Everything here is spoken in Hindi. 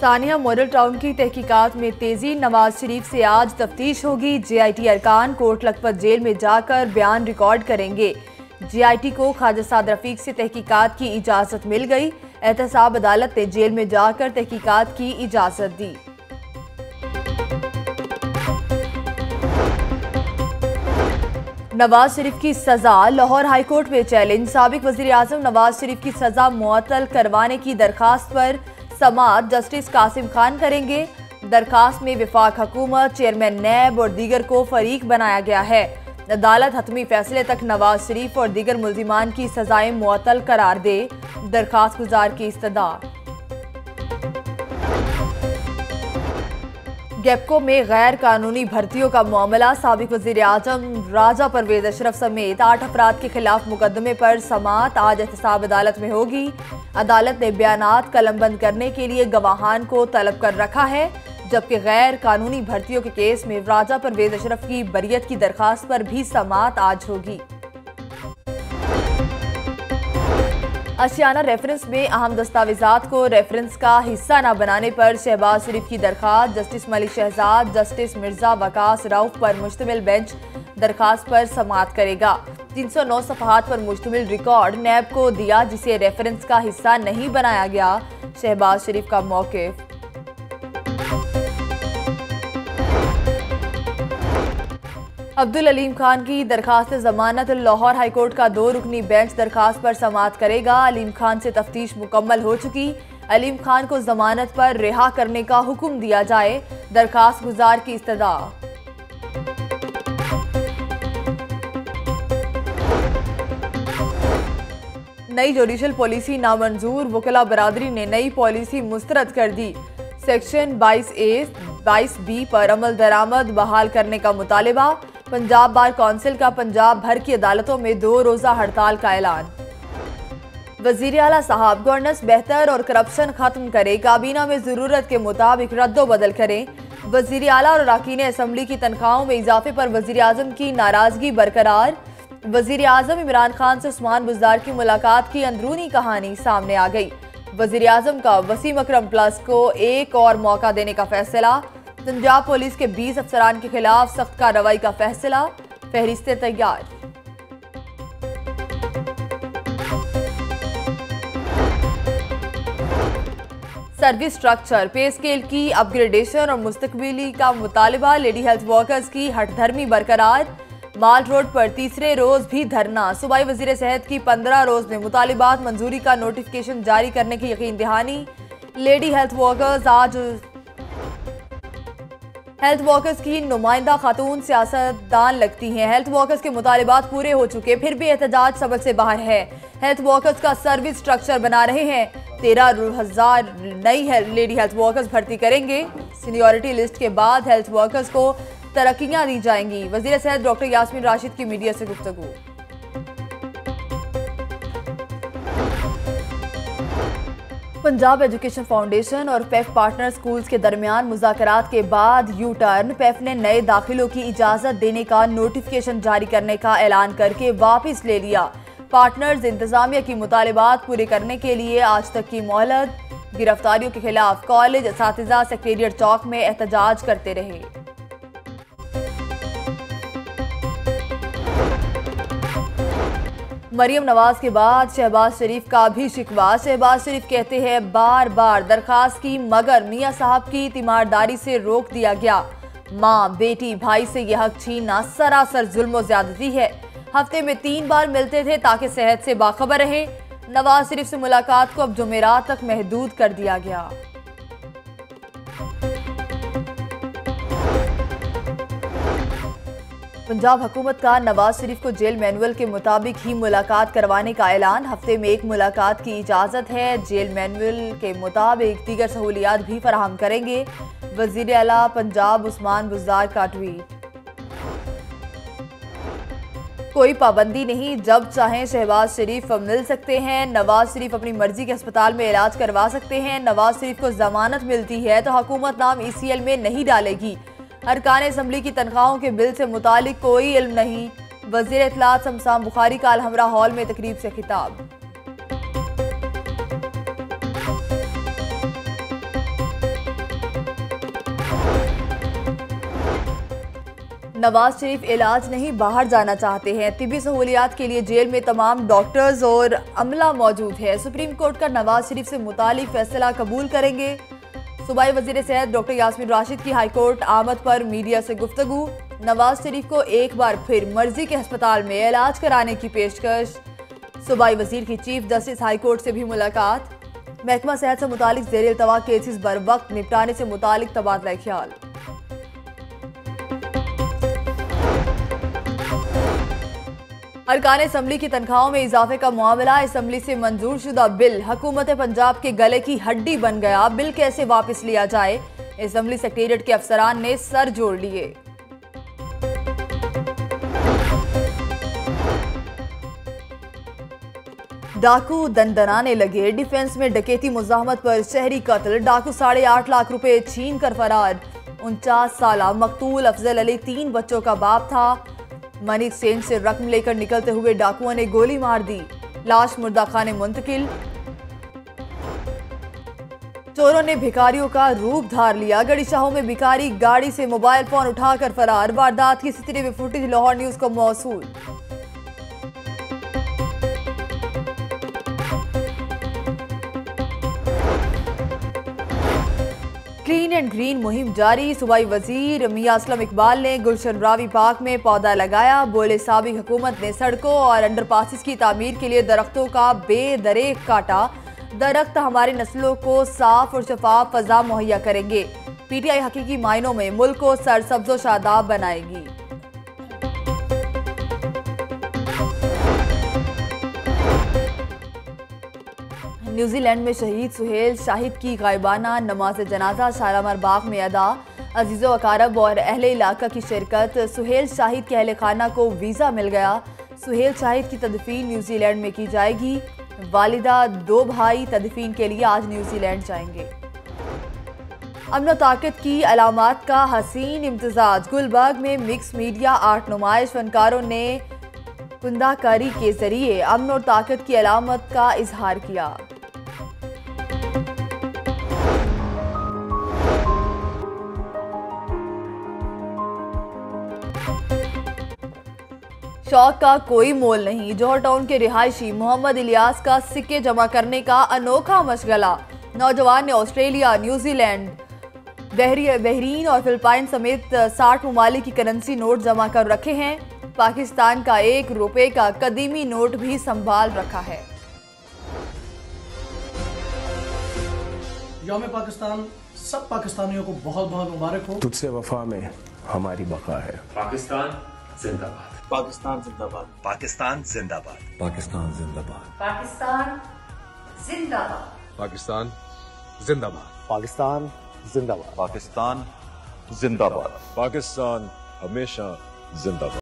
सानिया मॉडल टाउन की तहकीकात में तेजी। नवाज शरीफ से आज तफ्तीश होगी। JIT अरकान कोट लखपत जेल में जाकर बयान रिकॉर्ड करेंगे। JIT को ख्वाजा साद रफीक से तहकीकात की इजाज़त मिल गई। एहतसाब अदालत ने जेल में जाकर तहकीकात की इजाज़त दी। नवाज शरीफ की सजा। लाहौर हाईकोर्ट में चैलेंज। साबिक वज़ीर आज़म नवाज शरीफ की सजा मुअत्तल करवाने की दरखास्त पर समाअत जस्टिस कासिम खान करेंगे। दरखास्त में वफाक हुकूमत, चेयरमैन नैब और दीगर को फरीक बनाया गया है। अदालत हतमी फैसले तक नवाज शरीफ और दीगर मुल्जिमान की सजाएं मुअत्तल करार दे। दरखास्त गुजार की इस्तदा। गैपको में गैर कानूनी भर्तियों का मामला। साबिक वज़ीर आज़म राजा परवेज अशरफ समेत 8 अफराद के खिलाफ मुकदमे पर समाअत आज एहतसाब अदालत में होगी। अदालत ने बयानात कलमबंद करने के लिए गवाहान को तलब कर रखा है, जबकि गैर कानूनी भर्तियों के केस में राजा परवेज अशरफ की बरियत की दरखास्त पर भी समाअत आज होगी। अशियाना रेफरेंस में अहम दस्तावेजात को रेफरेंस का हिस्सा न बनाने पर शहबाज शरीफ की दरखास्त। जस्टिस मलिक शहजाद, जस्टिस मिर्जा वकास रऊफ पर मुश्तमिल बेंच दरखास्त पर समाअत करेगा। 309 सफ़हात पर मुश्तमिल रिकॉर्ड नैब को दिया, जिसे रेफरेंस का हिस्सा नहीं बनाया गया। शहबाज शरीफ का मौक़िफ़। अब्दुल अलीम खान की दरखास्त जमानत। लाहौर हाईकोर्ट का 2 रुकनी बेंच दरखास्त पर समाअत करेगा। अलीम खान से तफ्तीश मुकम्मल हो चुकी। अलीम खान को जमानत पर रिहा करने का हुक्म दिया जाए। दरखास्त गुजार की इस्तदा। नई जुडिशल पॉलिसी नामंजूर। वकला बरादरी ने नई पॉलिसी मुस्तरद कर दी। सेक्शन 22A 22B पर अमल दरामद बहाल करने का मुतालिबा। पंजाब बार कौंसिल का पंजाब भर की अदालतों में 2 रोज़ा हड़ताल का ऐलान। वज़ीर आला साहब गवर्नेंस बेहतर और करप्शन खत्म करें। काबीना में ज़रूरत के मुताबिक रद्दो बदल करें। वज़ीर आला और अरकान असम्बली की तनख्वाहों में इजाफे पर वज़ीर आज़म की नाराज़गी बरकरार। वज़ीर आज़म इमरान खान से उस्मान बुज़दार की मुलाकात की अंदरूनी कहानी सामने आ गई। वज़ीर आज़म का वसीम अकरम प्लस को एक और मौका देने का फैसला। पंजाब पुलिस के 20 अफसरान के खिलाफ सख्त कार्रवाई का फैसला। फहरिस्तें तैयार। सर्विस स्ट्रक्चर पे स्केल की अपग्रेडेशन और मुस्तकबिली का मुतालिबा। लेडी हेल्थ वर्कर्स की हठधर्मी बरकरार। माल रोड पर तीसरे रोज भी धरना। सूबाई वजीर सेहत की 15 रोज में मुतालिबात मंजूरी का नोटिफिकेशन जारी करने की यकीन दहानी। लेडी हेल्थ वर्कर्स की नुमाइंदा खातून सियासतदान लगती हैं। हेल्थ वर्कर्स के मुतालिबात पूरे हो चुके, फिर भी एहतजाज समझ से बाहर है। हेल्थ वर्कर्स का सर्विस स्ट्रक्चर बना रहे हैं। 13,000 नई लेडी हेल्थ वर्कर्स भर्ती करेंगे। सीनियरिटी लिस्ट के बाद हेल्थ वर्कर्स को तरक्कियां दी जाएंगी। वज़ीर सेहत डॉक्टर यास्मीन राशिद की मीडिया से गुफ्तगू। पंजाब एजुकेशन फाउंडेशन और पेफ पार्टनर स्कूल्स के दरमियान मुज़ाकरात के बाद यू टर्न। पेफ ने नए दाखिलों की इजाज़त देने का नोटिफिकेशन जारी करने का ऐलान करके वापस ले लिया। पार्टनर्स इंतजामिया की मुतालिबात पूरे करने के लिए आज तक की मोहलत। गिरफ्तारियों के खिलाफ कॉलेज असातिज़ा सेक्रेटेरिएट चौक में एहतजाज करते रहे। मरियम नवाज के बाद शहबाज शरीफ का भी शिकवा। शहबाज शरीफ कहते हैं बार बार दरखास्त की, मगर मियां साहब की तीमारदारी से रोक दिया गया। माँ, बेटी, भाई से यह हक छीनना सरासर जुल्म और ज्यादती है। हफ्ते में 3 बार मिलते थे ताकि सेहत से बाखबर रहे। नवाज शरीफ से मुलाकात को अब जुमेरात तक महदूद कर दिया गया। पंजाब हुकूमत का नवाज शरीफ को जेल मैनुअल के मुताबिक ही मुलाकात करवाने का ऐलान। हफ्ते में 1 मुलाकात की इजाज़त है। जेल मैनुअल के मुताबिक दीगर सहूलियात भी फराहम करेंगे। वज़ीर आला पंजाब उस्मान बुज़दार का ट्वीट। कोई पाबंदी नहीं, जब चाहें शहबाज शरीफ मिल सकते हैं। नवाज शरीफ अपनी मर्जी के अस्पताल में इलाज करवा सकते हैं। नवाज शरीफ को जमानत मिलती है तो हुकूमत नाम ECL में नहीं डालेगी। अरकान असम्बली की तनख्वाहों के बिल से मुतालिक कोई इल्म नहीं। वज़ीर इत्तलात शमशान बुखारी का अलहमरा हॉल में तकरीब से खिताब। नवाज शरीफ इलाज नहीं बाहर जाना चाहते हैं। तिब्बी सहूलियात के लिए जेल में तमाम डॉक्टर्स और अमला मौजूद है। सुप्रीम कोर्ट का नवाज शरीफ से मुतालिक फैसला कबूल करेंगे। सूबाई वजीर सेहत डॉक्टर यास्मीन राशिद की हाईकोर्ट आमद पर मीडिया से गुफ्तगू। नवाज शरीफ को एक बार फिर मर्जी के अस्पताल में इलाज कराने की पेशकश। सूबाई वजीर की चीफ जस्टिस हाईकोर्ट से भी मुलाकात। महकमा सेहत से मुतालिक ज़ेर इल्तवा केसेस बर वक्त निपटाने से मुतालिक तबादला ख्याल। अरकान असम्बली की तनख्वाहों में इजाफे का मामला। असम्बली से मंजूर शुदा बिल हुकूमत पंजाब के गले की हड्डी बन गया। बिल कैसे वापस लिया जाए, असम्बली सेक्रेटेरिएट के अफसरान ने सर जोड़ लिए। डाकू दंदनाने लगे। डिफेंस में डकैती मुजाहमत पर शहरी कत्ल। डाकू 8.5 लाख रुपए छीन कर फरार। 49 साल मकतूल अफजल अली 3 बच्चों का बाप था। मनी एक्सचेंज से रकम लेकर निकलते हुए डाकुओं ने गोली मार दी। लाश मुर्दा खाने मुंतकिल। चोरों ने भिखारियों का रूप धार लिया। गड़ी शाहों में भिखारी गाड़ी से मोबाइल फोन उठाकर फरार। वारदात की सीसीटीवी फुटेज लाहौर न्यूज को मौसूल। क्लीन एंड ग्रीन मुहिम जारी। सूबाई वजीर मियां असलम इकबाल ने गुलशन रावी पार्क में पौधा लगाया। बोले साबिक हुकूमत ने सड़कों और अंडरपासिस की तामीर के लिए दरख्तों का बेदरेक काटा। दरख्त हमारी नस्लों को साफ और शफाफ फजा मुहैया करेंगे। पीटीआई हकीकी मायनों में मुल्क को सरसब्जो शादाब बनाएगी। न्यूजीलैंड में शहीद सुहेल शाहिद की गायबाना नमाज जनाजा शालामार बाग में अदा। अजीज़ो अकारब और अहले इलाका की शिरकत। सुहेल शाहिद के अहले खाना को वीज़ा मिल गया। सुहेल शाहिद की तदफीन न्यूजीलैंड में की जाएगी। वालिदा 2 भाई तदफीन के लिए आज न्यूजीलैंड जाएंगे। अमन और ताकत की अलामात का हसीन इम्तिजाज। गुलबर्ग में मिक्स मीडिया आर्ट नुमाइश। फनकारों ने कुंदाकारी के जरिए अमन और ताकत की अलामत का इजहार किया। शौक का कोई मोल नहीं। जौहर टाउन के रिहायशी मोहम्मद इलियास का सिक्के जमा करने का अनोखा मशगला। नौजवान ने ऑस्ट्रेलिया, न्यूजीलैंड, बहरीन और फिलिपाइन समेत 60 ममालिक की करेंसी नोट जमा कर रखे हैं। पाकिस्तान का 1 रुपए का कदीमी नोट भी संभाल रखा है। यौम पाकिस्तान सब पाकिस्तानियों को बहुत बहुत मुबारक हो। तुझसे वफा में हमारी बका है। पाकिस्तान जिंदाबाद। पाकिस्तान जिंदाबाद। पाकिस्तान जिंदाबाद। पाकिस्तान जिंदाबाद। पाकिस्तान जिंदाबाद। पाकिस्तान जिंदाबाद। पाकिस्तान जिंदाबाद। पाकिस्तान जिंदाबाद। पाकिस्तान हमेशा जिंदाबाद।